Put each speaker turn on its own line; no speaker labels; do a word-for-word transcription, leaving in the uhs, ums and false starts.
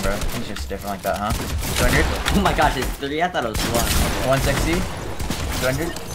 bro. He's just different like that, huh? two hundred?
Oh my gosh, it's three. I thought it was one.
one sixty? two hundred?